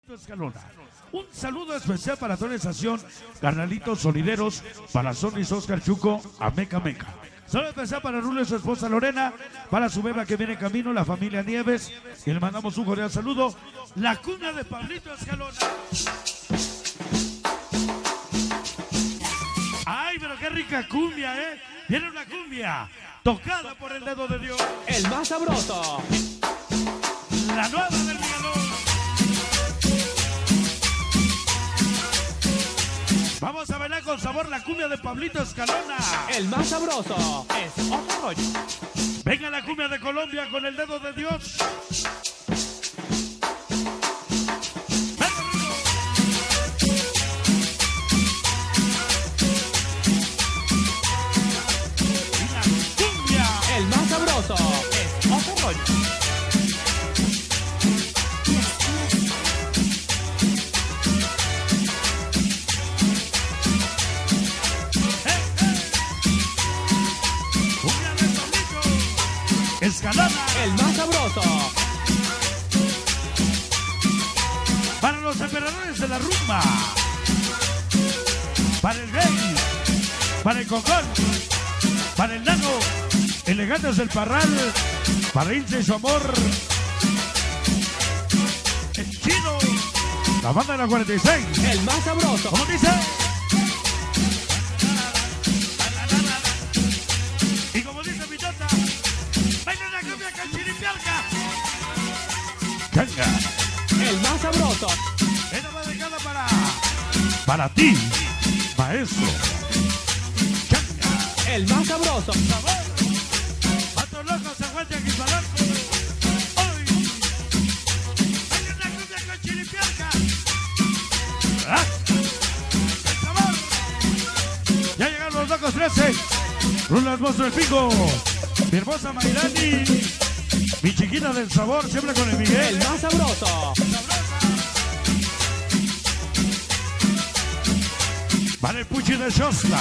Escalona. Un saludo especial para toda la estación, carnalitos solideros, para Sonis Oscar Chuco, Ameca Meca. Saludo especial para Rulo y su esposa Lorena, para su beba que viene en camino, la familia Nieves, y le mandamos un cordial saludo. La cumbia de Pablito Escalona. Ay, pero qué rica cumbia, ¿eh? Viene una cumbia tocada por el dedo de Dios. El más sabroso. La nueva del Miguelón. Vamos a bailar con sabor la cumbia de Pablito Escalona. El más sabroso es otro rollo. Venga la cumbia de Colombia con el dedo de Dios. Y la cumbia. El más sabroso es otro rollo. Escalona. El más sabroso. Para los emperadores de la rumba. Para el gay. Para el cocón. Para el nano. Elegantes del Parral. Para Ilse y su amor. El chino. La banda de la 46. El más sabroso. ¿Cómo dice? Y como dice mi tata, baila la cumbia con chiripialca. Changa. El más sabroso. Esta va dedicada para ti, maestro. Changa. El más sabroso. Sabor. Patos locos, aguante aquí palanco. Hoy. Baila la cumbia con chiripialca. ¡Ah! El sabor. Ya llegaron los locos 13. Rulas Monstruo el Pico. Mi hermosa Mayrani. Mi chiquita del sabor, siempre con el Miguel. El más sabroso. Vale el Puchi de Shostla.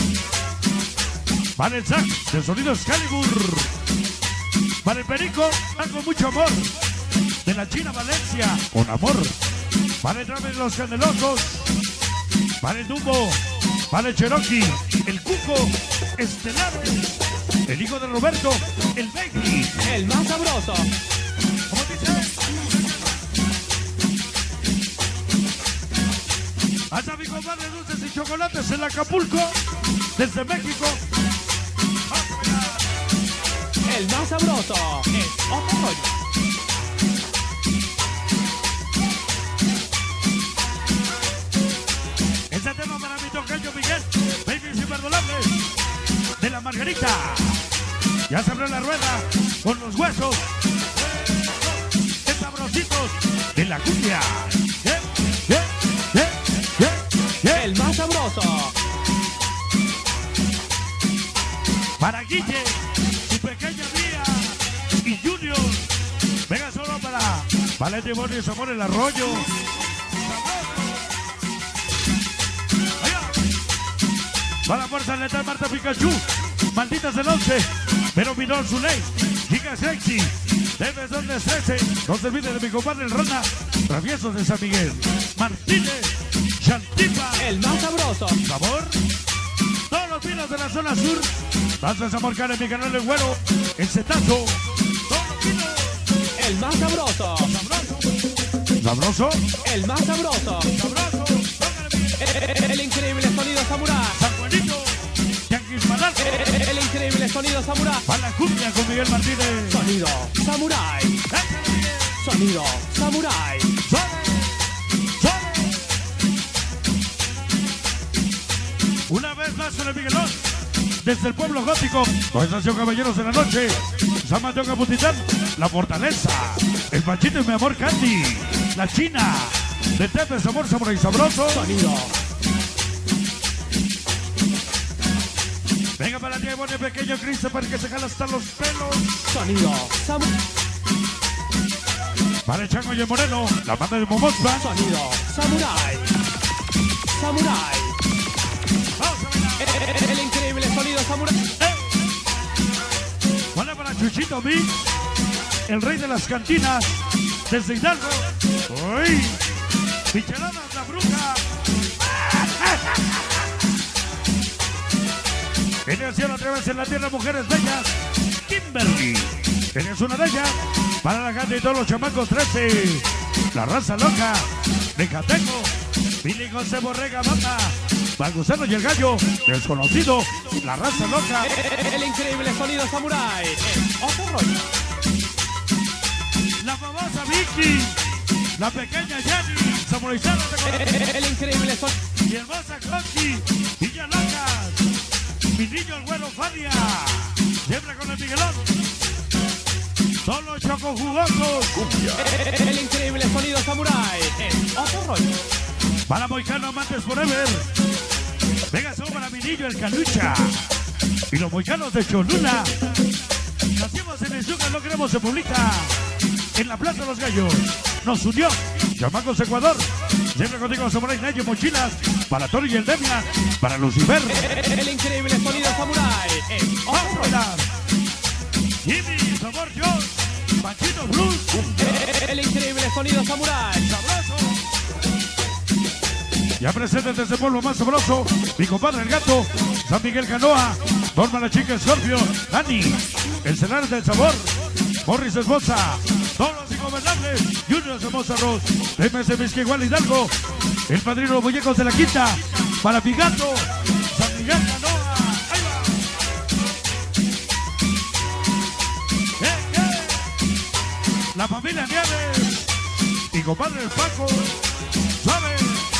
Vale el Zack de Sonido Excalibur. Vale el Perico, van con mucho amor. De la China Valencia, con amor. Vale el Drame de los Candelosos. Vale el Dumbo. Vale el Cherokee. El Cuco. Estelar. El hijo de Roberto. El Baby. El más sabroso. ¿Cómo dice? Hasta mi compadre Dulces y Chocolates en Acapulco. Desde México. El más sabroso es otro rollo. Este tema para mi tocayo Miguel, Baby imperdonable, de la Margarita. Ya se abrió la rueda con los huesos. ¡Qué sabrositos! De la cumbia. El más sabroso. Para Guille, su pequeña Mía y Junior. Venga solo para el demonio y su amor el arroyo. Para la fuerza letal Marta Pikachu, Malditas del 11, pero Minor Zuley, Giga Sexy, Debes donde 13, no se olvide de mi compadre el Rana, Traviesos de San Miguel, Martínez, Chantipa, El más sabroso. Sabor, todos los vinos de la zona sur, Danza de Zamor Cara en mi canal El Güero, El Cetazo, todos los vinos, El más sabroso. sabroso, sabroso, El más sabroso. sabroso, El increíble sonido samurai. San Juanito, Yanquis Malarco, El increíble sonido samurai. para la cumbia con Miguel Martínez. Sonido samurai. Sonido samurai. Una vez más con el Miguelón, desde el pueblo gótico, Organización Caballeros de la Noche, San Mateo Caputitán, La Fortaleza, El Panchito y mi amor Candy, La China, de Tepe Sabor Samurai Sabroso. Sonido. Venga para ti, buen pequeño Christopher que se jala hasta los pelos. Sonido samurai. Para el Chango y el Moreno, la banda de Momospa. Sonido samurai. Samurai. Vamos a bailar. El increíble sonido samurai. Bueno, para Chuchito Mix, el rey de las cantinas, desde Hidalgo. ¡Uy! Michelada la bruja. En el cielo otra vez en la tierra, mujeres bellas. Kimberly. Tienes una de ellas. Para la gente y todos los chamacos 13. La raza loca. De Cateco. Billy José Borrega Banda. Balgusano y el gallo. Desconocido. La raza loca. El increíble sonido samurai. Es otro rollo. La famosa Vicky. La pequeña Jenny. Samurai-sana de El increíble sonido. Mi hermosa Coqui. Villa Locas. Mi niño el güero Fania. Siempre con el Miguelón. Solo choco jugosos. El increíble sonido samurai. Es otro rollo. Para Moicano Amantes Forever. Venga, son para mi niño el Calucha. Y los moicanos de Cholula. Nacimos en el Yucatán, no queremos se publica. En la Plaza de los Gallos. Nos unió Chamacos Ecuador. Siempre contigo Samurai Nayo Mochilas. Para Tori y el Demian. Para Lucifer. El increíble sonido samurai. Es otro rollo. Jimmy, Sabor Jones. Panchito Blues. El increíble sonido samurai. Sabroso. Ya presente desde el pueblo más sabroso, mi compadre el gato, San Miguel Canoa, Norma la chica Scorpio, Dani, el cenar del sabor, Morris Esposa, todos los ingobernables, Junior Hermosa Arroz, MS Misquigual Hidalgo, el padrino de los muñecos de la quinta, para mi gato, San Miguel Canoa, ahí va. La familia Nieves, mi compadre el Paco, suave.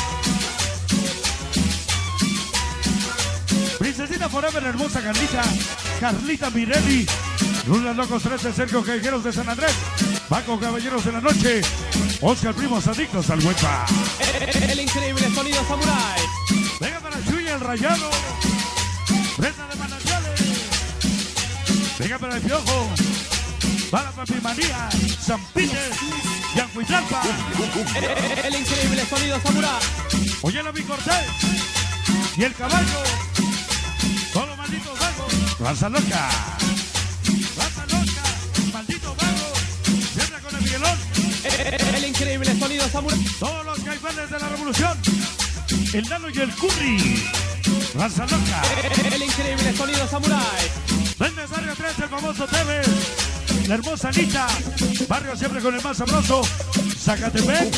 Princesita Forever, hermosa Carlita Mirelli, Luna Locos 13, Sergio Callejeros de San Andrés, Paco Caballeros de la Noche, Oscar Primos Adictos al Huepa. El increíble sonido samurai. Venga para Chuya el Rayado, Presa de Manantiales, venga para el Piojo, para Papi Manía, San Peter, Yancuitlalpa. El increíble sonido samurai. Oye la Cortés y el caballo. Todos los malditos vagos. Raza loca. Raza loca. Maldito vago. Siempre con el Miguelón. El increíble sonido samurai. Todos los caifanes de la revolución. El Nano y el Curry. Raza loca. El increíble sonido samurai. Desde Barrio 3, el famoso TV. La hermosa Anita. Barrio siempre con el más sabroso. Zacatepec.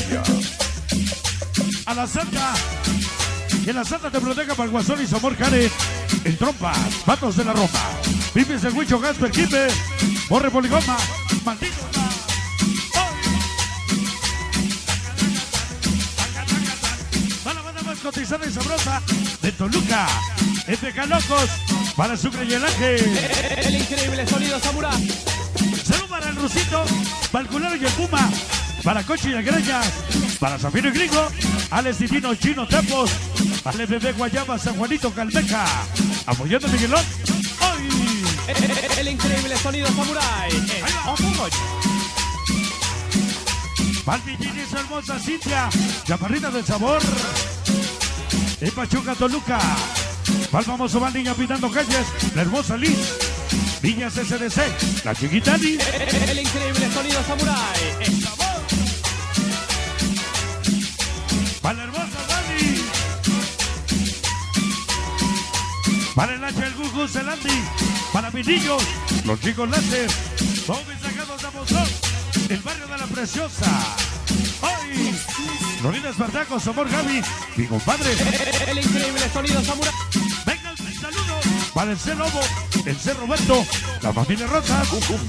A la Santa. Y en la Santa te proteja para el Guasón y su amor Karen. El Trompa, Vatos de la Roma, Pipis el Huicho, Gasper, Quimbe, Borre Poligoma, Maldito. Para la banda más cotizada y sabrosa de Toluca, FK Locos, para Sucre y el Ángel. El increíble sonido samurai. Salud para el Rusito, para el Culero y el Puma, para Coche y el Greñas, para Zafiro y Gringo, Alex Divino, Chino Tempos, para el bebé Guayaba, San Juanito Calmeca, apoyando a Miguelón. ¡Ay! El increíble sonido samurai. Es otro rollo. Palmitín y su hermosa Cintia, Chaparrita del Sabor, en Pachuca, Toluca, para el famoso Val Niña pintando calles, la hermosa Liz, Niñas SDC, la chiquita Liz. El increíble sonido samurai. Es sabor. Para la hermosa Dani, para el H, el Gugu, Celandi, para mis niños, los chicos láser, todos mis sacados de Amozón, el barrio de la Preciosa. ¡Ay! Lorena Espartaco, Amor Gaby, mi compadre. El increíble sonido samurai. Venga el saludo para el C Lobo, el C Roberto, la familia Rosas.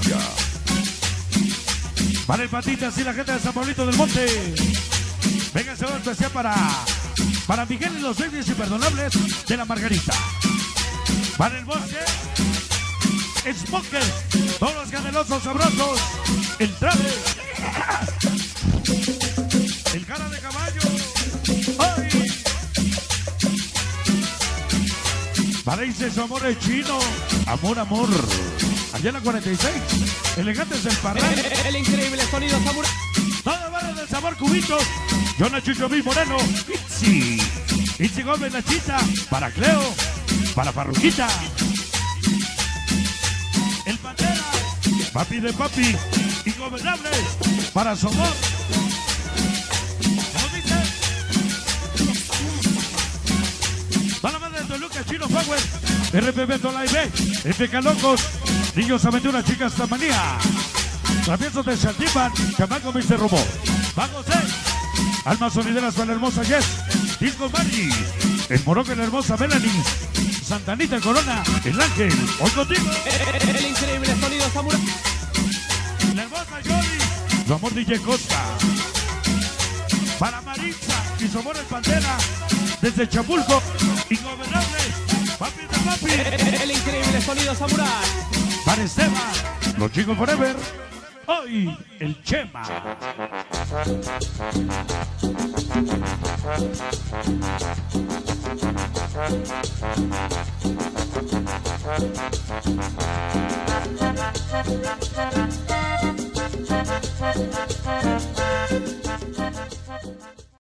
Para el Patitas y la gente de San Pablito del Monte. Venga el saludo especial para Miguel y los babies imperdonables de la Margarita. Para el Bosque, Smoker, todos los canelosos sabrosos, el Trave, el Cara de Caballo. ¡Ay! Para irse su amor es chino, amor, amor. Allá en la 46, elegantes del Parral. El increíble sonido samurai. Todo barrio del sabor cubitos. Jonah Chucho Mi Moreno. Itzi Gómez Nachita. Para Cleo. Para Farruquita. El Pantera. Papi de papi. Ingobernable. Para Somor. ¿Cómo dice? RPB Tola y B, FK Locos, Niños Aventura, Chicas Tamanía, Traviesos de Shantipan, Chamaco Mr. Robot, Vamos Almas Sonideras para la hermosa Jess, Disco Mari, el Moroco y la hermosa Melanie, Santanita Corona, el Ángel, hoy contigo. El increíble sonido Samurai. La hermosa Yoli, su amor DJ Costa. Para Maritza y su amor el Pantera, desde Chapulco, Ingobernable, papi de papi. El increíble sonido Samurai. Para Esteban, los chicos forever, hoy el Chema.